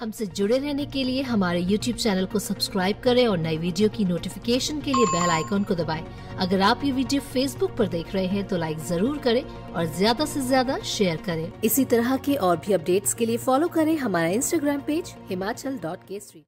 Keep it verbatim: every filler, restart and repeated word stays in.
हमसे जुड़े रहने के लिए हमारे यूट्यूब चैनल को सब्सक्राइब करें और नई वीडियो की नोटिफिकेशन के लिए बेल आइकॉन को दबाएं। अगर आप ये वीडियो फेसबुक पर देख रहे हैं तो लाइक जरूर करें और ज्यादा से ज्यादा शेयर करें। इसी तरह के और भी अपडेट्स के लिए फॉलो करें हमारा Instagram page Himachal dot Kesari.